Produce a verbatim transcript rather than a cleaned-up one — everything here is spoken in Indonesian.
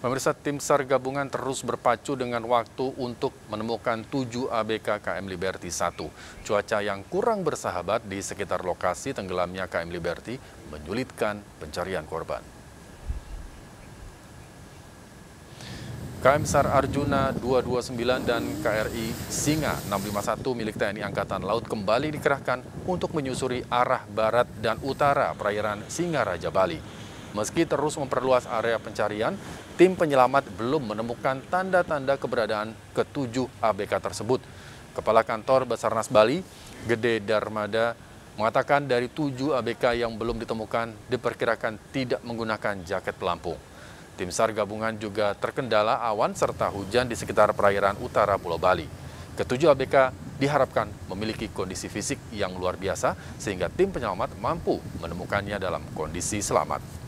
Pemirsa, tim SAR gabungan terus berpacu dengan waktu untuk menemukan tujuh A B K K M Liberty satu. Cuaca yang kurang bersahabat di sekitar lokasi tenggelamnya K M Liberty menyulitkan pencarian korban. K M SAR Arjuna dua dua sembilan dan K R I Singa enam lima satu milik T N I Angkatan Laut kembali dikerahkan untuk menyusuri arah barat dan utara perairan Singaraja, Bali. Meski terus memperluas area pencarian, tim penyelamat belum menemukan tanda-tanda keberadaan ketujuh A B K tersebut. Kepala Kantor Basarnas Bali, Gede Darmada, mengatakan dari tujuh A B K yang belum ditemukan diperkirakan tidak menggunakan jaket pelampung. Tim SAR gabungan juga terkendala awan serta hujan di sekitar perairan utara Pulau Bali. Ketujuh A B K diharapkan memiliki kondisi fisik yang luar biasa sehingga tim penyelamat mampu menemukannya dalam kondisi selamat.